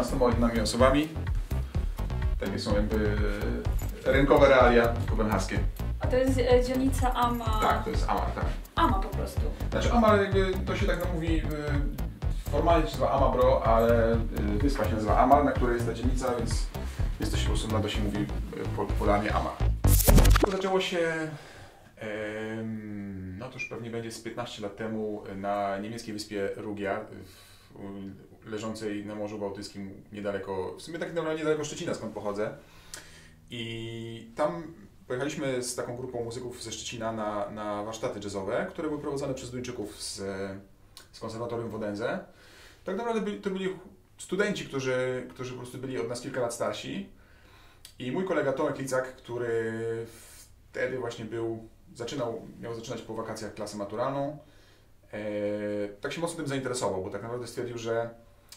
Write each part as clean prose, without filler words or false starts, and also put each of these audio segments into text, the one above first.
15 innymi osobami. Takie są jakby rynkowe realia kopenhaskie. A to jest dzielnica Ama? Tak, to jest Amar, tak. Ama po prostu. Znaczy Amar jakby to się tak mówi, formalnie się nazywa Amagerbro, ale wyspa się nazywa Amar, na której jest ta dzielnica, więc jest to się po prostu na to się mówi popularnie Amar. Zaczęło się, no to już pewnie będzie z 15 lat temu na niemieckiej wyspie Rugia, leżącej na Morzu Bałtyckim niedaleko, w sumie tak niedaleko Szczecina, skąd pochodzę. I tam pojechaliśmy z taką grupą muzyków ze Szczecina na warsztaty jazzowe, które były prowadzone przez Duńczyków z konserwatorium w Odense. Tak naprawdę to byli studenci, którzy po prostu byli od nas kilka lat starsi. I mój kolega Tomek Licak, który wtedy właśnie miał zaczynać po wakacjach klasę maturalną, tak się mocno tym zainteresował, bo tak naprawdę stwierdził, że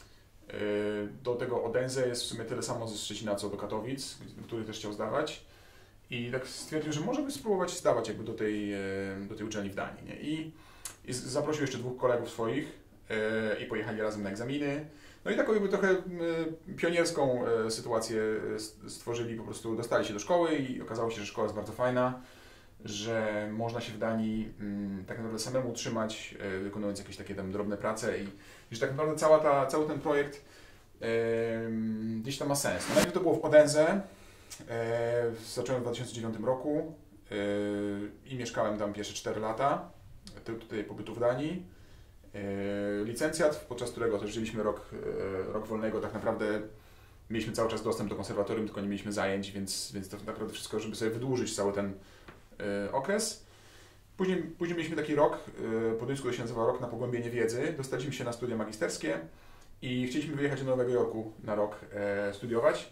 do tego Odense jest w sumie tyle samo ze Szczecina, co do Katowic, który też chciał zdawać. I tak stwierdził, że może by spróbować zdawać jakby do tej uczelni w Danii. Nie? I zaprosił jeszcze 2 kolegów swoich i pojechali razem na egzaminy. No i taką jakby trochę pionierską sytuację stworzyli, po prostu dostali się do szkoły i okazało się, że szkoła jest bardzo fajna, że można się w Danii tak naprawdę samemu utrzymać, wykonując jakieś takie tam drobne prace i że tak naprawdę cały ten projekt gdzieś tam ma sens. No, najpierw to było w Odense, zacząłem w 2009 roku i mieszkałem tam pierwsze 4 lata tutaj pobytu w Danii. Licencjat, podczas którego też żyliśmy rok wolnego, tak naprawdę mieliśmy cały czas dostęp do konserwatorium, tylko nie mieliśmy zajęć, więc to naprawdę wszystko, żeby sobie wydłużyć cały ten okres. Później mieliśmy taki rok, po duńsku to się nazywa rok na pogłębienie wiedzy. Dostaliśmy się na studia magisterskie i chcieliśmy wyjechać do Nowego Jorku na rok studiować.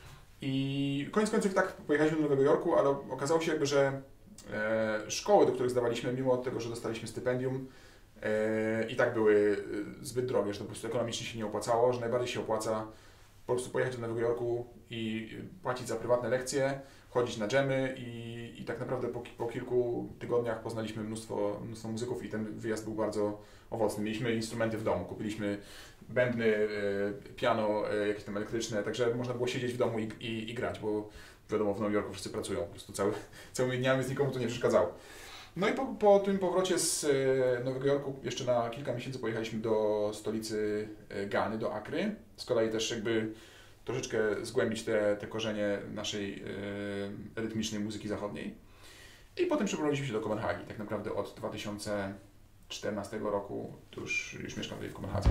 I koniec końców tak pojechaliśmy do Nowego Jorku, ale okazało się jakby, że szkoły, do których zdawaliśmy, mimo tego, że dostaliśmy stypendium, i tak były zbyt drogie, że to po prostu ekonomicznie się nie opłacało, że najbardziej się opłaca po prostu pojechać do Nowego Jorku i płacić za prywatne lekcje, chodzić na dżemy i tak naprawdę po kilku tygodniach poznaliśmy mnóstwo muzyków i ten wyjazd był bardzo owocny. Mieliśmy instrumenty w domu, kupiliśmy bębny, piano jakieś tam elektryczne, także można było siedzieć w domu i grać, bo wiadomo, w Nowym Jorku wszyscy pracują, po prostu całymi dniami, więc nikomu to nie przeszkadzało. No i po tym powrocie z Nowego Jorku jeszcze na kilka miesięcy pojechaliśmy do stolicy Gany, do Akry. Z kolei też jakby troszeczkę zgłębić te korzenie naszej rytmicznej muzyki zachodniej. I potem przeprowadziliśmy się do Kopenhagi. Tak naprawdę od 2014 roku to już mieszkam tutaj w Kopenhadze.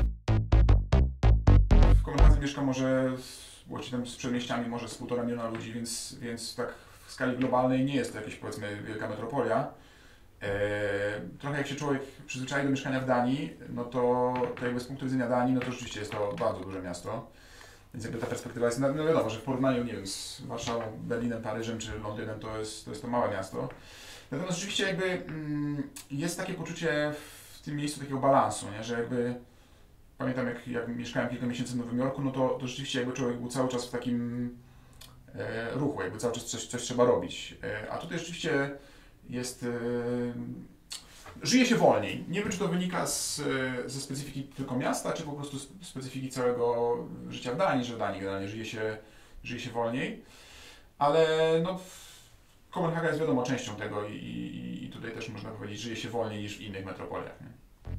W Kopenhadze mieszka może, właściwie tam z przedmieściami może z 1,5 miliona ludzi, więc tak w skali globalnej nie jest to jakaś, powiedzmy, wielka metropolia. Trochę jak się człowiek przyzwyczai do mieszkania w Danii, no to jakby z punktu widzenia Danii, no to rzeczywiście jest to bardzo duże miasto. Więc jakby ta perspektywa jest, no wiadomo, że w porównaniu, nie wiem, z Warszawą, Berlinem, Paryżem czy Londynem to jest to małe miasto. Natomiast rzeczywiście jakby jest takie poczucie w tym miejscu takiego balansu, nie? Że jakby pamiętam jak mieszkałem kilka miesięcy w Nowym Jorku, no to rzeczywiście jakby człowiek był cały czas w takim ruchu, jakby cały czas coś trzeba robić. A tutaj rzeczywiście jest, żyje się wolniej. Nie wiem, czy to wynika ze specyfiki tylko miasta, czy po prostu z specyfiki całego życia w Danii, że w Danii generalnie żyje się wolniej. Ale no, Kopenhaga jest wiadomo częścią tego i tutaj też można powiedzieć, żyje się wolniej niż w innych metropoliach. Nie?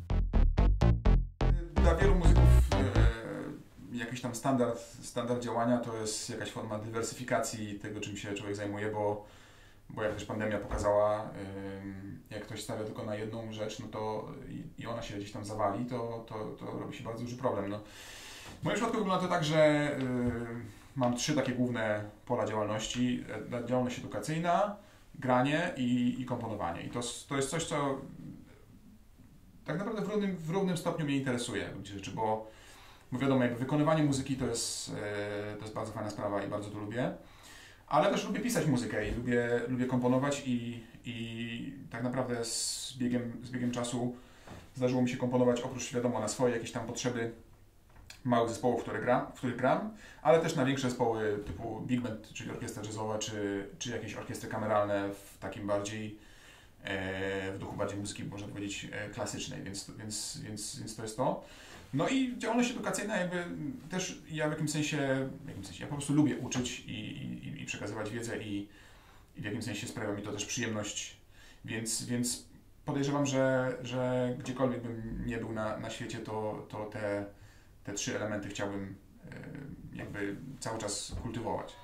Dla wielu muzyków jakiś tam standard działania to jest jakaś forma dywersyfikacji tego, czym się człowiek zajmuje, bo jak też pandemia pokazała, jak ktoś stawia tylko na jedną rzecz, no to i ona się gdzieś tam zawali, to robi się bardzo duży problem. No. W moim przypadku wygląda to tak, że mam 3 takie główne pola działalności. Działalność edukacyjna, granie i komponowanie. I to jest coś, co tak naprawdę w równym stopniu mnie interesuje, bo wiadomo, jakby wykonywanie muzyki to jest bardzo fajna sprawa i bardzo to lubię. Ale też lubię pisać muzykę i lubię komponować i tak naprawdę z biegiem czasu zdarzyło mi się komponować oprócz, wiadomo, na swoje jakieś tam potrzeby małych zespołów, w których gram, ale też na większe zespoły typu big band, czyli orkiestra jazzowa, czy jakieś orkiestry kameralne w takim bardziej, w duchu bardziej muzyki, można powiedzieć, klasycznej, więc to jest to. No i działalność edukacyjna jakby też ja w jakimś sensie ja po prostu lubię uczyć i przekazywać wiedzę i w jakimś sensie sprawia mi to też przyjemność, więc podejrzewam, że gdziekolwiek bym nie był na świecie, to te trzy elementy chciałbym jakby cały czas kultywować.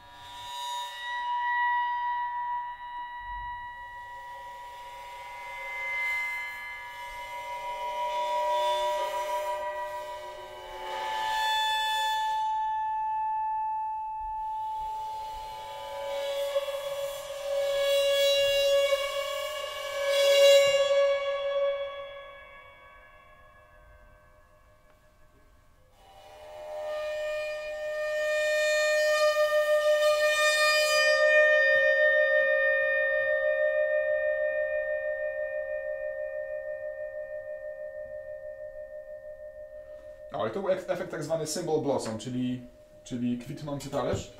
Ale to był efekt tak zwany symbol blossom, czyli kwitnący talerz,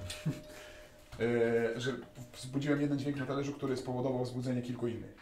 że wzbudziłem jeden dźwięk na talerzu, który spowodował wzbudzenie kilku innych.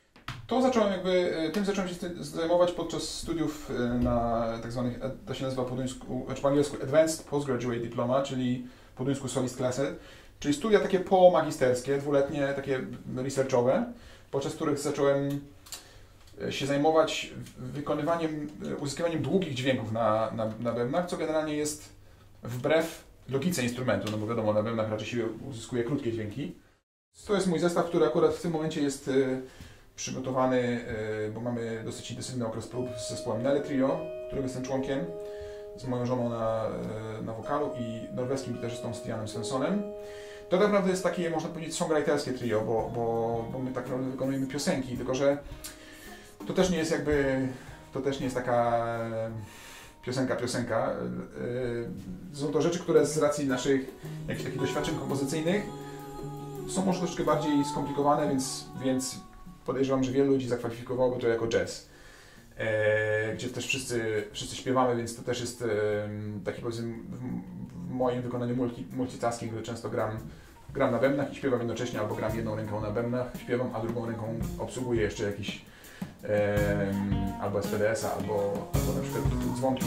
Tym zacząłem się zajmować podczas studiów na tak zwanych, to się nazywa po angielsku Advanced Postgraduate Diploma, czyli po duńsku Solist Classes, czyli studia takie pomagisterskie, dwuletnie, takie researchowe, podczas których zacząłem się zajmować uzyskiwaniem długich dźwięków na bębnach, co generalnie jest wbrew logice instrumentu, no bo wiadomo, na bębnach raczej się uzyskuje krótkie dźwięki. To jest mój zestaw, który akurat w tym momencie jest przygotowany, bo mamy dosyć intensywny okres prób z zespołem Nelle Trio, którego jestem członkiem, z moją żoną na wokalu i norweskim gitarzystą Stianem Svenssonem. To tak naprawdę jest takie, można powiedzieć, songwriterskie trio, bo my tak naprawdę wykonujemy piosenki, tylko że to też nie jest taka piosenka. Są to rzeczy, które z racji naszych jakichś takich doświadczeń kompozycyjnych są może troszkę bardziej skomplikowane, więc podejrzewam, że wielu ludzi zakwalifikowałoby to jako jazz. Gdzie też wszyscy śpiewamy, więc to też jest taki, powiedzmy, w moim wykonaniu multitasking, gdy często gram na bębnach i śpiewam jednocześnie, albo gram jedną ręką na bębnach, śpiewam, a drugą ręką obsługuję jeszcze jakiś albo SPDS-a, albo na przykład dzwonki.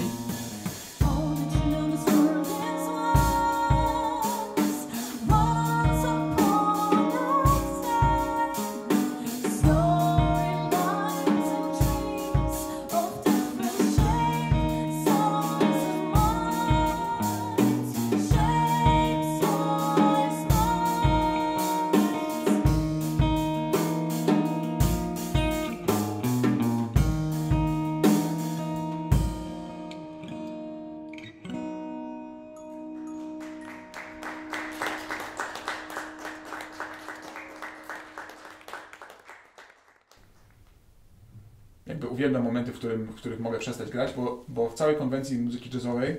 Jakby uwielbiam momenty, w których mogę przestać grać, bo w całej konwencji muzyki jazzowej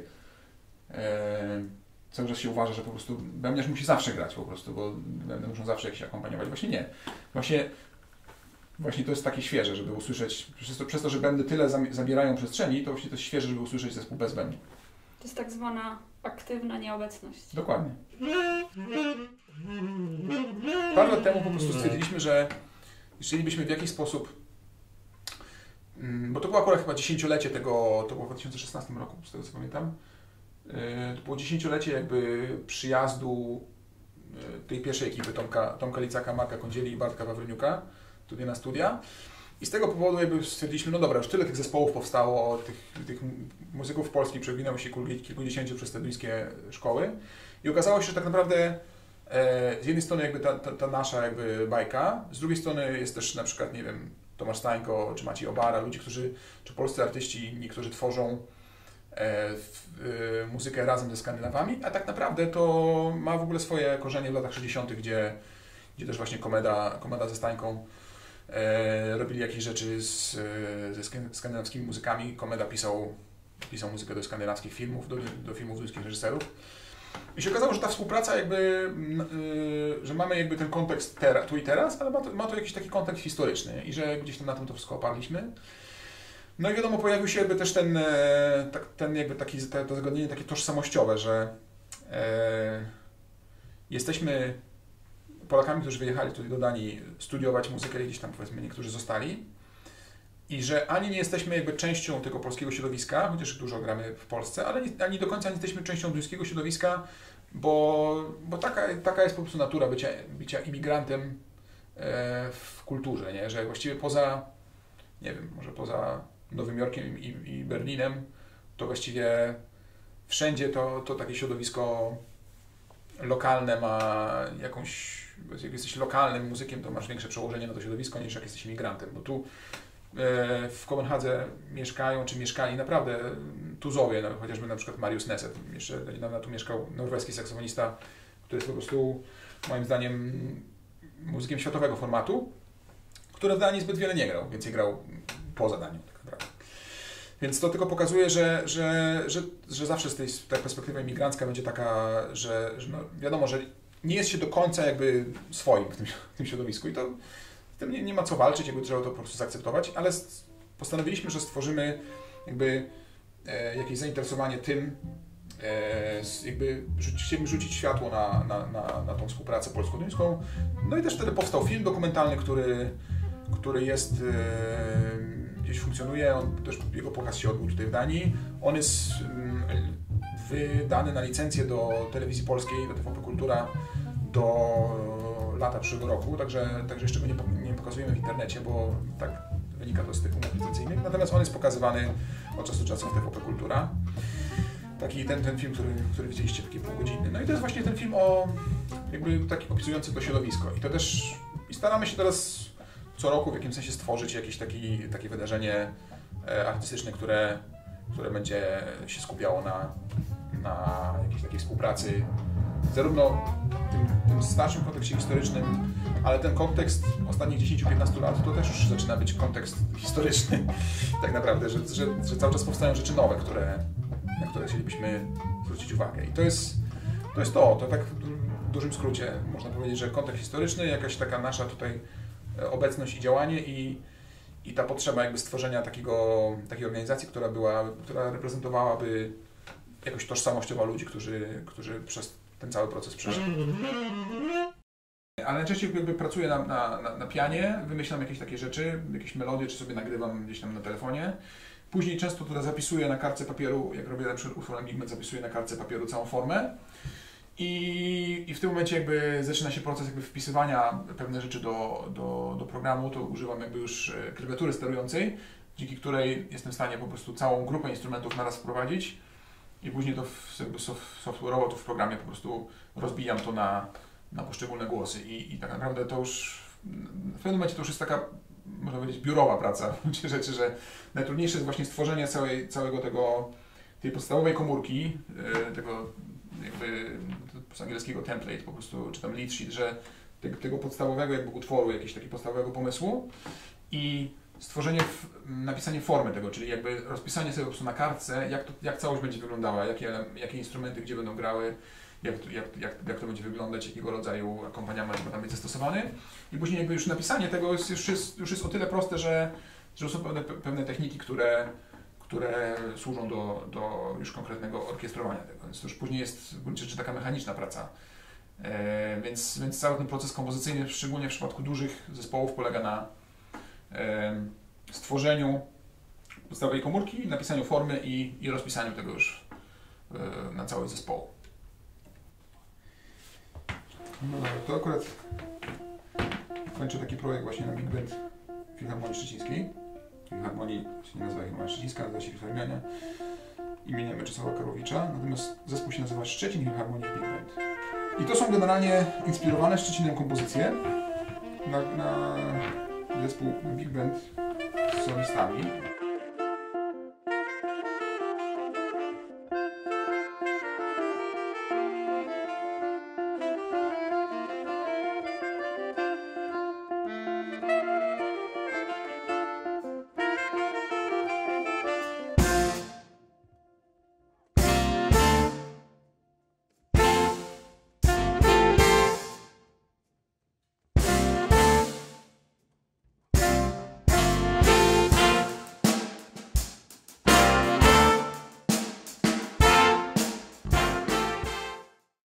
cały czas się uważa, że po prostu bębniarz musi zawsze grać po prostu, bo bębny muszą zawsze jakiś akompaniować. Właśnie nie. Właśnie to jest takie świeże, żeby usłyszeć, przez to, że bębny tyle zabierają przestrzeni, to właśnie to jest świeże, żeby usłyszeć zespół bez bębni. To jest tak zwana aktywna nieobecność. Dokładnie. Parę lat temu po prostu stwierdziliśmy, że chcielibyśmy w jakiś sposób, bo to było akurat chyba 10-lecie tego, to było w 2016 roku, z tego co pamiętam. To było 10-lecie jakby przyjazdu tej pierwszej ekipy, Tomka Licaka, Marka Kądzieli i Bartka Wawryniuka tutaj na studia. I z tego powodu jakby stwierdziliśmy, no dobra, już tyle tych zespołów powstało, tych muzyków polskich przewinęło się kilkudziesięciu przez te duńskie szkoły. I okazało się, że tak naprawdę z jednej strony jakby ta nasza jakby bajka, z drugiej strony jest też na przykład, nie wiem, Tomasz Stańko, czy Maciej Obara, ludzie, czy polscy artyści, niektórzy tworzą muzykę razem ze Skandynawami, a tak naprawdę to ma w ogóle swoje korzenie w latach 60., gdzie też właśnie Komeda ze Stańką robili jakieś rzeczy ze skandynawskimi muzykami. Komeda pisał muzykę do skandynawskich filmów, do filmów duńskich reżyserów. I się okazało, że ta współpraca jakby, że mamy jakby ten kontekst tu i teraz, ale ma to jakiś taki kontekst historyczny i że gdzieś tam na tym to wszystko oparliśmy. No i wiadomo, pojawił się jakby też ten jakby to zagadnienie takie tożsamościowe, że jesteśmy Polakami, którzy wyjechali tutaj do Danii studiować muzykę, gdzieś tam powiedzmy niektórzy zostali. I że ani nie jesteśmy jakby częścią tego polskiego środowiska, chociaż dużo gramy w Polsce, ale ani do końca nie jesteśmy częścią duńskiego środowiska, bo taka jest po prostu natura bycia imigrantem w kulturze, nie? Że właściwie poza, nie wiem, może poza Nowym Jorkiem i Berlinem, to właściwie wszędzie to takie środowisko lokalne ma jakąś, jak jesteś lokalnym muzykiem, to masz większe przełożenie na to środowisko niż jak jesteś imigrantem, bo tu w Kopenhadze mieszkają, czy mieszkali naprawdę tuzowie, no, chociażby na przykład Marius Neset, jeszcze niedawno tu mieszkał norweski saksofonista, który jest po prostu moim zdaniem muzykiem światowego formatu, który w Danii zbyt wiele nie grał, więcej grał poza Danią tak naprawdę. Więc to tylko pokazuje, że zawsze z tej perspektywa imigrancka będzie taka, że no wiadomo, że nie jest się do końca jakby swoim w tym środowisku i to z tym nie ma co walczyć, jakby trzeba to po prostu zaakceptować, ale postanowiliśmy, że stworzymy jakby jakieś zainteresowanie tym, jakby chcieliśmy rzucić światło na tą współpracę polsko-duńską. No i też wtedy powstał film dokumentalny, który jest gdzieś funkcjonuje, jego pokaz się odbył tutaj w Danii. On jest wydany na licencję do telewizji polskiej, do TVP Kultura do lata przyszłego roku, także jeszcze go nie pokazujemy w internecie, bo tak wynika to z tych umów licencyjnych. Natomiast on jest pokazywany od czasu do czasu w TVP Kultura. Taki ten film, który widzieliście, taki półgodzinny. No i to jest właśnie ten film taki opisujący to środowisko. I to też staramy się teraz co roku w jakimś sensie stworzyć jakieś takie wydarzenie artystyczne, które będzie się skupiało na jakiejś takiej współpracy, zarówno tym starszym kontekście historycznym, ale ten kontekst ostatnich 10-15 lat to też już zaczyna być kontekst historyczny tak naprawdę, że cały czas powstają rzeczy nowe, na które chcielibyśmy zwrócić uwagę. I to jest to tak w dużym skrócie można powiedzieć, że kontekst historyczny, jakaś taka nasza tutaj obecność i działanie i ta potrzeba jakby stworzenia takiej organizacji, która reprezentowałaby jakoś tożsamościowo ludzi, którzy przez ten cały proces przeszli. Ale najczęściej jakby pracuję na pianie, wymyślam jakieś takie rzeczy, jakieś melodie, czy sobie nagrywam gdzieś tam na telefonie. Później często to zapisuję na kartce papieru, jak robię na przykład utwór Big Band, zapisuję na kartce papieru całą formę. I w tym momencie jakby zaczyna się proces jakby wpisywania pewnych rzeczy do programu, to używam jakby już klawiatury sterującej, dzięki której jestem w stanie po prostu całą grupę instrumentów naraz wprowadzić i później to jakby software'owo to w programie po prostu rozbijam to na poszczególne głosy i tak naprawdę to już w pewnym momencie to już jest taka, można powiedzieć, biurowa praca w gruncie rzeczy, że najtrudniejsze jest właśnie stworzenie tej podstawowej komórki, tego jakby z angielskiego template po prostu, czy tam lead sheet, że tego podstawowego jakby utworu, jakiegoś takiego podstawowego pomysłu i stworzenie, napisanie formy tego, czyli jakby rozpisanie sobie po prostu na kartce, jak całość będzie wyglądała, jakie instrumenty gdzie będą grały, jak to będzie wyglądać, jakiego rodzaju akompaniament ma tam być zastosowany i później jakby już napisanie tego już jest o tyle proste, że są pewne techniki, które służą do już konkretnego orkiestrowania tego, więc to już później jest w gruncie rzeczy taka mechaniczna praca. Więc cały ten proces kompozycyjny, szczególnie w przypadku dużych zespołów, polega na stworzeniu podstawowej komórki, napisaniu formy i rozpisaniu tego już na cały zespoł. No dobra, to akurat kończę taki projekt właśnie na Big Band Filharmonii Szczecińskiej. Filharmonii się nie nazywa Filharmonia Szczecińska, nazywa się Filharmonia imienia Mieczysława Karłowicza, natomiast zespół się nazywa Szczecin Filharmonii Big Band. I to są generalnie inspirowane Szczecinem kompozycje na zespół Big Band z solistami.